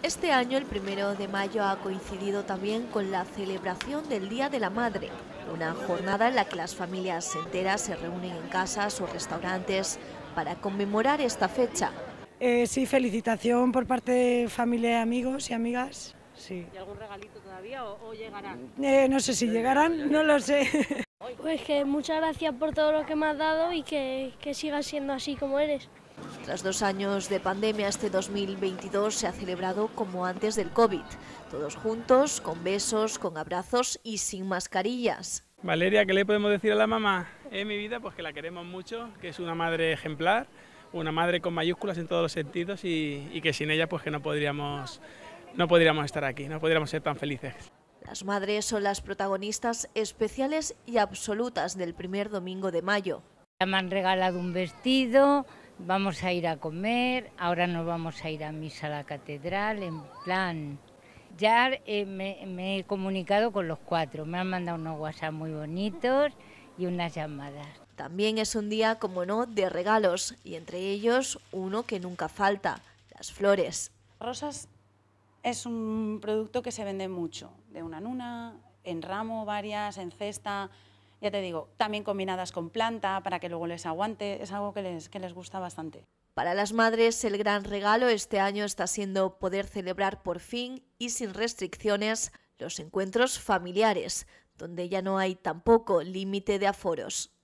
Este año, el 1 de mayo, ha coincidido también con la celebración del Día de la Madre, una jornada en la que las familias enteras se reúnen en casas o restaurantes para conmemorar esta fecha. Sí, felicitación por parte de familia, amigos y amigas. Sí. ¿Y algún regalito todavía o llegará? No sé si llegarán, no lo sé. Pues que muchas gracias por todo lo que me has dado y que sigas siendo así como eres. Tras 2 años de pandemia, este 2022 se ha celebrado como antes del COVID. Todos juntos, con besos, con abrazos y sin mascarillas. Valeria, ¿qué le podemos decir a la mamá? En mi vida, pues que la queremos mucho, que es una madre ejemplar, una madre con mayúsculas en todos los sentidos y que sin ella pues que no podríamos estar aquí, no podríamos ser tan felices. Las madres son las protagonistas especiales y absolutas del primer domingo de mayo. Me han regalado un vestido, vamos a ir a comer, ahora nos vamos a ir a misa a la catedral, en plan... Ya me he comunicado con los 4, me han mandado unos WhatsApp muy bonitos y unas llamadas. También es un día, como no, de regalos, y entre ellos uno que nunca falta, las flores. Rosas es un producto que se vende mucho, de una en una, en ramo, varias, en cesta, ya te digo, también combinadas con planta para que luego les aguante, es algo que les gusta bastante. Para las madres, el gran regalo este año está siendo poder celebrar por fin y sin restricciones los encuentros familiares, donde ya no hay tampoco límite de aforos.